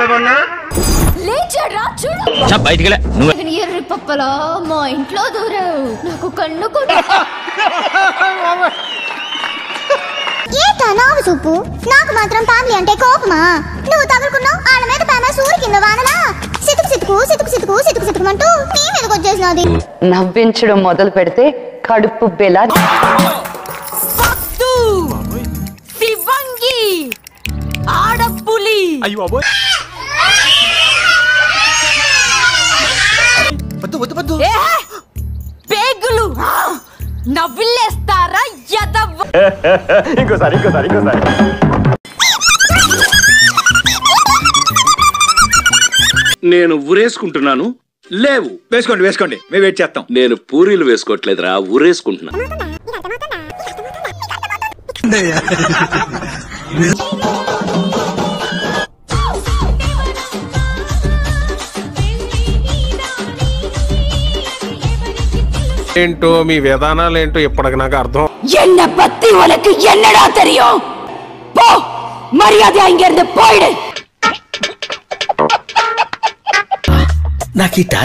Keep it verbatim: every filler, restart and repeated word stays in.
ఏమన్నా లేచాడ్రా చూడు బయటికి ఎర్రి పప్పలా మా ఇంట్లో దూరావు నాకు కన్ను కూడా నావు చూపు నాకు మాత్రం ఫ్యామిలీ అంటే కోపమా నువ్వు తగులుకున్నావు వాళ్ళ మీద ప్రేమ సూరి కింద వానలా సితుకు సితుకు సితుకు సితుకు సితుకు సితుకుమంటూ నీ మీదకి వచ్చేసినది నవ్వించడం మొదలు పెడితే కడుపు బెల శివంగి ఆడపులి అయ్యో బాబోయ్ వద్దు వద్దు వద్దు పేగులు నవ్విలేస్తారా యదవ ఇంకోసారి ఇంకోసారి ఇంకోసారి నేను ఉరేసుకుంటున్నాను లేవు వేసుకోండి వేసుకోండి మేము వెయిట్ చేస్తాం నేను పూరీలు వేసుకోవట్లేదురా ఉరేసుకుంటున్నా ఏంటో మీ విధానాలు ఏంటో ఇప్పటికి నాకు అర్థం என்ன பத்தி உனக்கு என்னடா தெரியும் போ மரியாதை இங்க இருந்து போயிடு నాకు